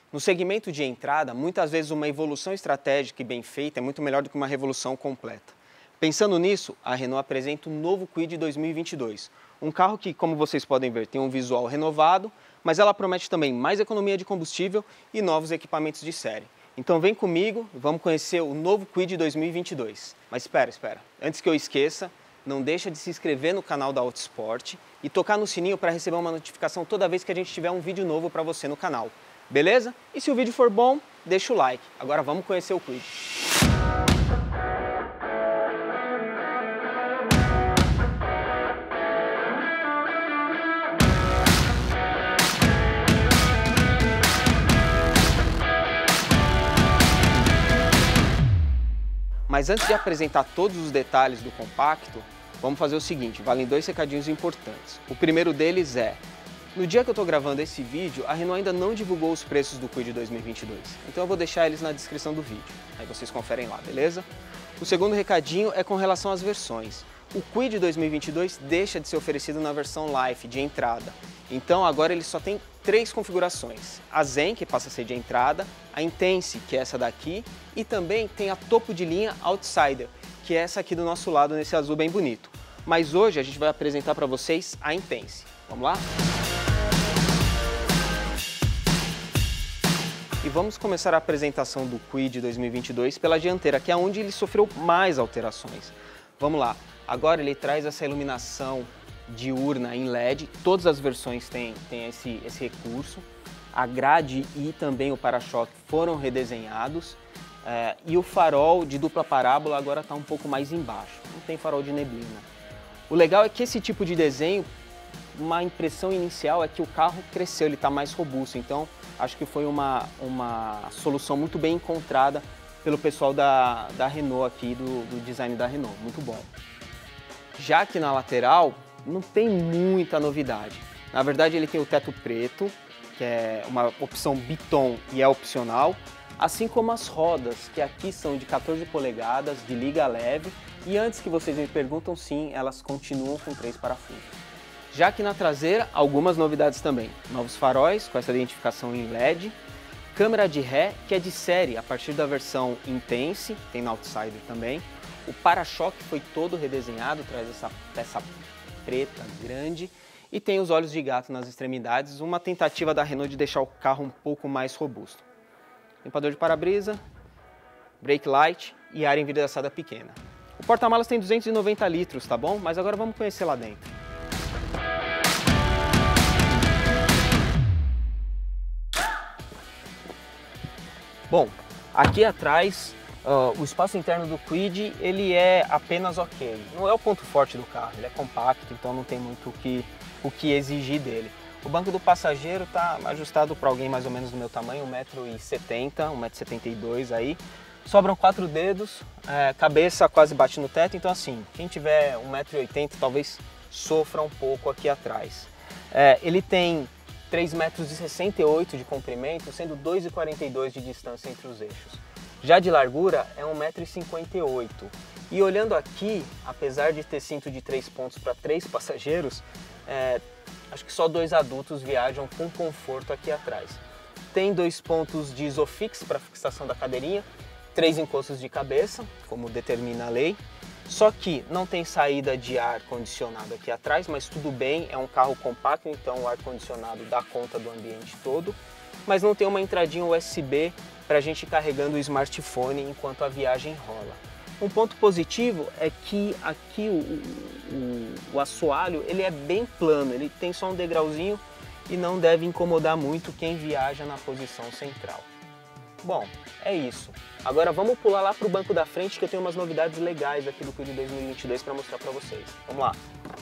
No segmento de entrada, muitas vezes uma evolução estratégica e bem feita é muito melhor do que uma revolução completa. Pensando nisso, a Renault apresenta o novo Kwid 2022, um carro que, como vocês podem ver, tem um visual renovado, mas ela promete também mais economia de combustível e novos equipamentos de série. Então vem comigo e vamos conhecer o novo Kwid 2022. Mas espera, antes que eu esqueça, não deixa de se inscrever no canal da Autosport e tocar no sininho para receber uma notificação toda vez que a gente tiver um vídeo novo para você no canal. Beleza? E se o vídeo for bom, deixa o like. Agora vamos conhecer o Kwid. Mas antes de apresentar todos os detalhes do compacto, vamos fazer o seguinte, valem dois recadinhos importantes. O primeiro deles é, no dia que eu estou gravando esse vídeo, a Renault ainda não divulgou os preços do Kwid 2022, então eu vou deixar eles na descrição do vídeo, aí vocês conferem lá, beleza? O segundo recadinho é com relação às versões. O Kwid 2022 deixa de ser oferecido na versão Life, de entrada, então agora ele só tem 3 configurações. A Zen, que passa a ser de entrada, a Intense, que é essa daqui, e também tem a topo de linha Outsider, que é essa aqui do nosso lado, nesse azul bem bonito. Mas hoje a gente vai apresentar para vocês a Intense. Vamos lá? E vamos começar a apresentação do Kwid 2022 pela dianteira, que é onde ele sofreu mais alterações. Vamos lá, agora ele traz essa iluminação diurna em LED, todas as versões têm esse recurso. A grade e também o para-choque foram redesenhados e o farol de dupla parábola agora está um pouco mais embaixo, não tem farol de neblina. O legal é que esse tipo de desenho, uma impressão inicial é que o carro cresceu, ele está mais robusto, então acho que foi uma solução muito bem encontrada pelo pessoal da Renault aqui, do design da Renault, muito bom. Já que na lateral não tem muita novidade, na verdade ele tem o teto preto, que é uma opção biton e é opcional, assim como as rodas, que aqui são de 14 polegadas, de liga leve, e antes que vocês me perguntam, sim, elas continuam com 3 parafusos. Já que na traseira, algumas novidades também. Novos faróis, com essa identificação em LED, câmera de ré, que é de série, a partir da versão Intense, tem na Outsider também. O para-choque foi todo redesenhado, traz essa peça preta, grande, e tem os olhos de gato nas extremidades, uma tentativa da Renault de deixar o carro um pouco mais robusto. Limpador de para-brisa, brake light e área envidraçada pequena. O porta-malas tem 290 litros, tá bom? Mas agora vamos conhecer lá dentro. Bom, aqui atrás, o espaço interno do Kwid, ele é apenas ok. Não é o ponto forte do carro, ele é compacto, então não tem muito o que exigir dele. O banco do passageiro está ajustado para alguém mais ou menos do meu tamanho, 1,70 m, 1,72 m aí. Sobram 4 dedos, cabeça quase bate no teto, então assim, quem tiver 1,80 m talvez sofra um pouco aqui atrás. Ele tem 3,68 m de comprimento, sendo 2,42 m de distância entre os eixos. Já de largura é 1,58 m. E olhando aqui, apesar de ter cinto de 3 pontos para 3 passageiros, acho que só 2 adultos viajam com conforto aqui atrás. Tem 2 pontos de Isofix para fixação da cadeirinha, 3 encostos de cabeça, como determina a lei. Só que não tem saída de ar condicionado aqui atrás, mas tudo bem, é um carro compacto, então o ar condicionado dá conta do ambiente todo. Mas não tem uma entradinha USB para a gente ir carregando o smartphone enquanto a viagem rola. Um ponto positivo é que aqui o assoalho ele é bem plano, ele tem só um degrauzinho e não deve incomodar muito quem viaja na posição central. Bom, é isso. Agora vamos pular lá para o banco da frente que eu tenho umas novidades legais aqui do Kwid 2022 para mostrar para vocês. Vamos lá.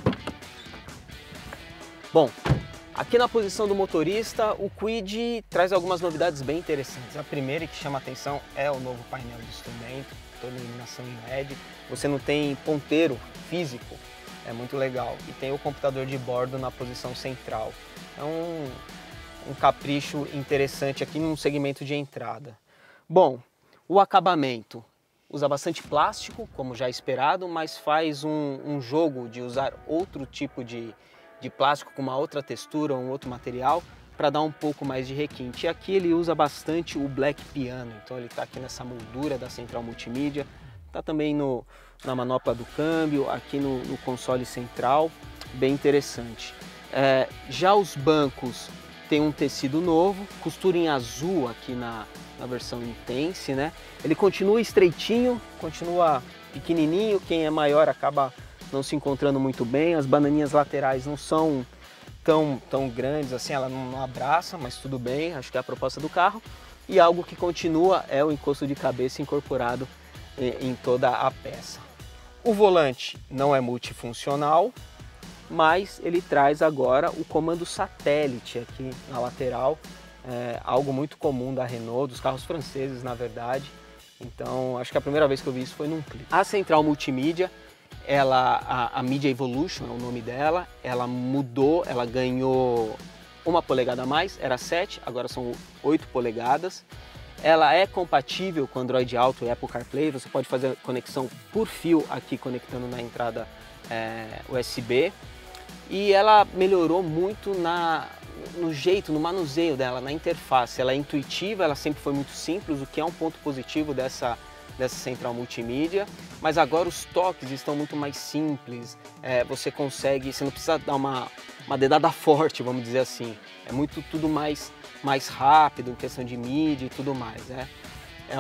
Bom, aqui na posição do motorista, o Kwid traz algumas novidades bem interessantes. A primeira que chama a atenção é o novo painel de instrumento, toda iluminação em LED. Você não tem ponteiro físico, é muito legal. E tem o computador de bordo na posição central. É um capricho interessante aqui num segmento de entrada. Bom, o acabamento usa bastante plástico, como já esperado, mas faz um jogo de usar outro tipo de plástico com uma outra textura, um outro material, para dar um pouco mais de requinte. E aqui ele usa bastante o Black Piano, então ele está aqui nessa moldura da central multimídia, está também na manopla do câmbio, aqui no console central, bem interessante. Já os bancos tem um tecido novo, costura em azul aqui na versão Intense, né? Ele continua estreitinho, continua pequenininho, quem é maior acaba não se encontrando muito bem, as bananinhas laterais não são tão grandes assim, ela não abraça, mas tudo bem, acho que é a proposta do carro. E algo que continua é o encosto de cabeça incorporado em toda a peça. O volante não é multifuncional, mas ele traz agora o comando satélite aqui na lateral, algo muito comum da Renault, dos carros franceses na verdade. Então acho que a primeira vez que eu vi isso foi num clipe. A central multimídia, a Media Evolution é o nome dela, ela mudou, ela ganhou 1 polegada a mais, era 7, agora são 8 polegadas. Ela é compatível com Android Auto e Apple CarPlay, você pode fazer conexão por fio aqui conectando na entrada USB. E ela melhorou muito no jeito, no manuseio dela, na interface. Ela é intuitiva, ela sempre foi muito simples, o que é um ponto positivo dessa central multimídia, mas agora os toques estão muito mais simples, você não precisa dar uma dedada forte, vamos dizer assim, tudo mais rápido, em questão de mídia e tudo mais, é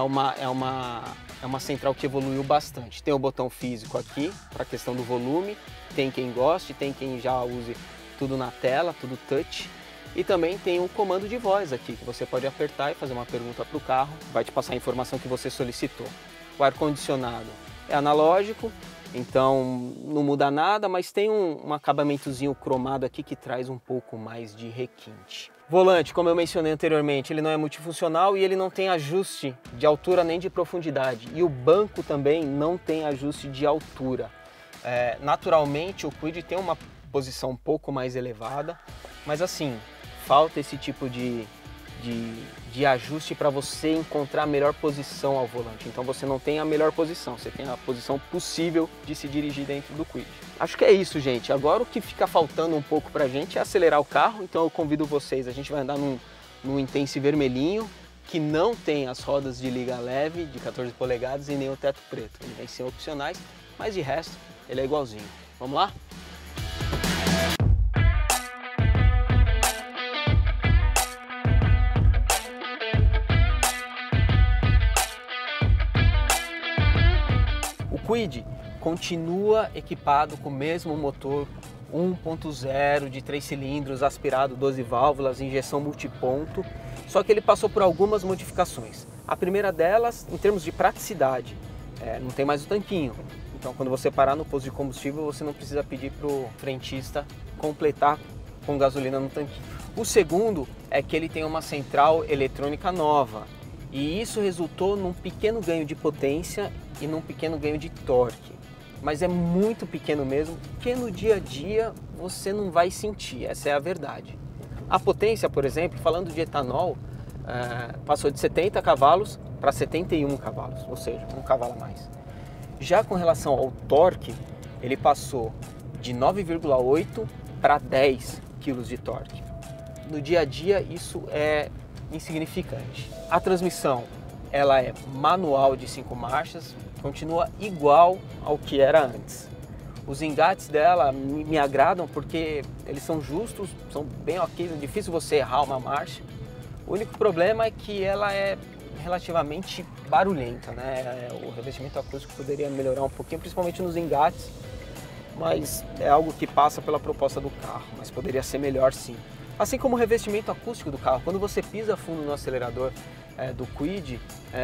uma central que evoluiu bastante. Tem o botão físico aqui, para a questão do volume, tem quem goste, tem quem já use tudo na tela, tudo touch. E também tem um comando de voz aqui, que você pode apertar e fazer uma pergunta para o carro, vai te passar a informação que você solicitou. O ar-condicionado é analógico, então não muda nada, mas tem um acabamentozinho cromado aqui que traz um pouco mais de requinte. Volante, como eu mencionei anteriormente, ele não é multifuncional e ele não tem ajuste de altura nem de profundidade. E o banco também não tem ajuste de altura. Naturalmente o Kwid tem uma posição um pouco mais elevada, mas assim, falta esse tipo de ajuste para você encontrar a melhor posição ao volante. Então você não tem a melhor posição, você tem a posição possível de se dirigir dentro do Kwid. Acho que é isso, gente. Agora o que fica faltando um pouco pra gente é acelerar o carro, então eu convido vocês, a gente vai andar num Intense vermelhinho, que não tem as rodas de liga leve de 14 polegadas e nem o teto preto. Ele vem sem opcionais, mas de resto ele é igualzinho. Vamos lá? O Kwid continua equipado com o mesmo motor 1.0 de 3 cilindros, aspirado, 12 válvulas, injeção multiponto, só que ele passou por algumas modificações. A primeira delas, em termos de praticidade, não tem mais o tanquinho. Então quando você parar no posto de combustível, você não precisa pedir para o frentista completar com gasolina no tanquinho. O segundo é que ele tem uma central eletrônica nova, e isso resultou num pequeno ganho de potência e num pequeno ganho de torque. Mas é muito pequeno mesmo, que no dia a dia você não vai sentir, essa é a verdade. A potência, por exemplo, falando de etanol, passou de 70 cavalos para 71 cavalos, ou seja, 1 cavalo a mais. Já com relação ao torque, ele passou de 9,8 para 10 kg de torque. No dia a dia isso é insignificante. A transmissão, ela é manual de 5 marchas, continua igual ao que era antes. Os engates dela me agradam porque eles são justos, são bem ok, é difícil você errar uma marcha. O único problema é que ela é relativamente barulhenta, né? O revestimento acústico poderia melhorar um pouquinho, principalmente nos engates, mas é algo que passa pela proposta do carro, mas poderia ser melhor sim. Assim como o revestimento acústico do carro, quando você pisa fundo no acelerador do Kwid,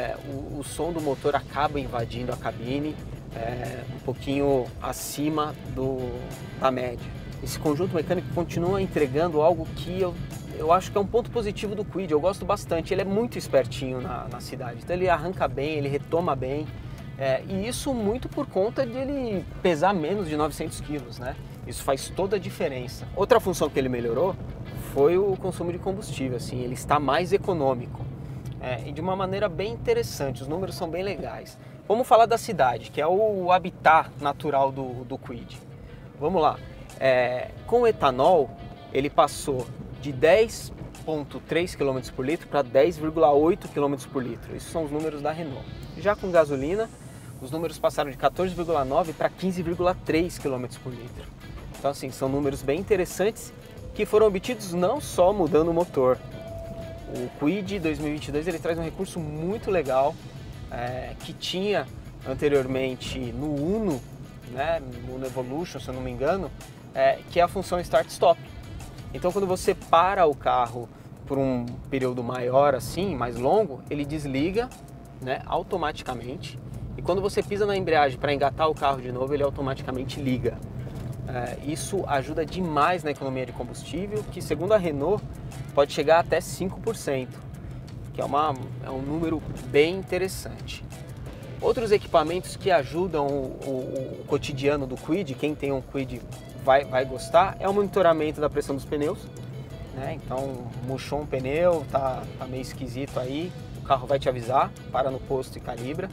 o som do motor acaba invadindo a cabine um pouquinho acima da média. Esse conjunto mecânico continua entregando algo que eu acho que é um ponto positivo do Kwid, eu gosto bastante. Ele é muito espertinho na cidade, então ele arranca bem, ele retoma bem, e isso muito por conta de ele pesar menos de 900 quilos, né? Isso faz toda a diferença. Outra função que ele melhorou foi o consumo de combustível, assim, ele está mais econômico. E de uma maneira bem interessante, os números são bem legais. Vamos falar da cidade, que é o habitat natural do Kwid. Vamos lá. Com o etanol, ele passou de 10 10,3 km por litro para 10,8 km por litro. Esses são os números da Renault. Já com gasolina, os números passaram de 14,9 para 15,3 km por litro. Então assim, são números bem interessantes que foram obtidos não só mudando o motor. O Kwid 2022 ele traz um recurso muito legal que tinha anteriormente no Uno, né, no Uno Evolution, se eu não me engano, que é a função Start-Stop. Então quando você para o carro por um período maior assim, mais longo, ele desliga, né, automaticamente. E quando você pisa na embreagem para engatar o carro de novo, ele automaticamente liga. Isso ajuda demais na economia de combustível, que segundo a Renault pode chegar até 5%, que é um número bem interessante. Outros equipamentos que ajudam o cotidiano do Kwid, quem tem um Kwid vai gostar, é o monitoramento da pressão dos pneus, né? Então murchou um pneu, tá meio esquisito aí, o carro vai te avisar, para no posto e calibra.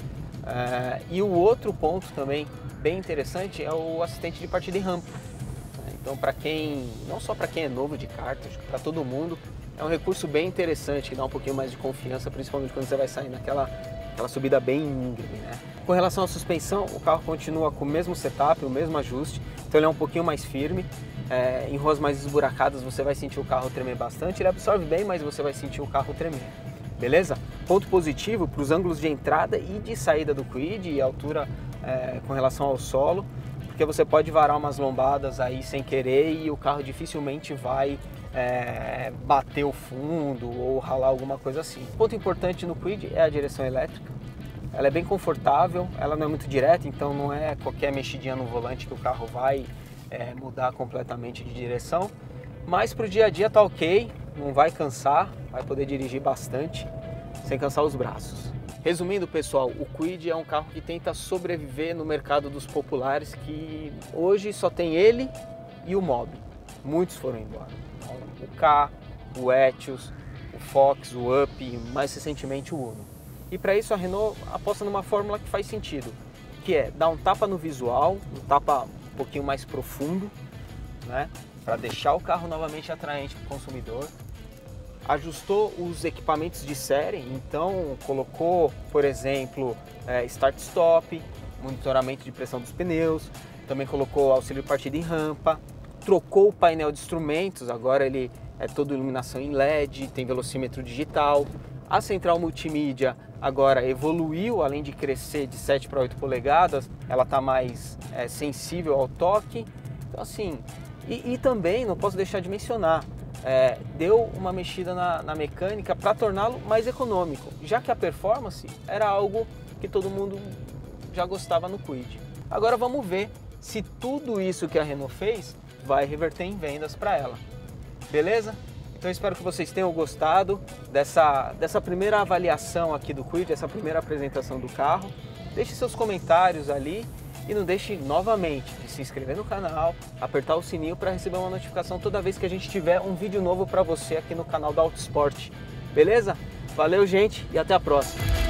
E o outro ponto também bem interessante é o assistente de partida em rampa. Então não só para quem é novo de kart, acho que para todo mundo, é um recurso bem interessante que dá um pouquinho mais de confiança, principalmente quando você vai sair naquela subida bem íngreme, né? Com relação à suspensão, o carro continua com o mesmo setup, o mesmo ajuste, então ele é um pouquinho mais firme. Em ruas mais esburacadas você vai sentir o carro tremer bastante, ele absorve bem, mas você vai sentir o carro tremer. Beleza? Ponto positivo para os ângulos de entrada e de saída do Kwid e altura com relação ao solo, porque você pode varar umas lombadas aí sem querer e o carro dificilmente vai bater o fundo ou ralar alguma coisa assim. Ponto importante no Kwid é a direção elétrica. Ela é bem confortável, ela não é muito direta, então não é qualquer mexidinha no volante que o carro vai mudar completamente de direção. Mas para o dia a dia tá ok, não vai cansar, vai poder dirigir bastante sem cansar os braços. Resumindo, pessoal, o Kwid é um carro que tenta sobreviver no mercado dos populares, que hoje só tem ele e o Mobi. Muitos foram embora. O Ka, o Etios, o Fox, o Up e mais recentemente o Uno. E para isso a Renault aposta numa fórmula que faz sentido, que é dar um tapa no visual, um tapa um pouquinho mais profundo, né, para deixar o carro novamente atraente para o consumidor. Ajustou os equipamentos de série, então colocou, por exemplo, Start-Stop, monitoramento de pressão dos pneus, também colocou auxílio de partida em rampa, trocou o painel de instrumentos, agora ele é todo iluminação em LED, tem velocímetro digital. A central multimídia agora evoluiu, além de crescer de 7 para 8 polegadas, ela está mais sensível ao toque. Então assim, e também, não posso deixar de mencionar, deu uma mexida na mecânica para torná-lo mais econômico, já que a performance era algo que todo mundo já gostava no Kwid. Agora vamos ver se tudo isso que a Renault fez vai reverter em vendas para ela. Beleza? Então espero que vocês tenham gostado dessa primeira avaliação aqui do Kwid, essa primeira apresentação do carro. Deixe seus comentários ali e não deixe novamente de se inscrever no canal, apertar o sininho para receber uma notificação toda vez que a gente tiver um vídeo novo para você aqui no canal da Autosport. Beleza? Valeu, gente, e até a próxima!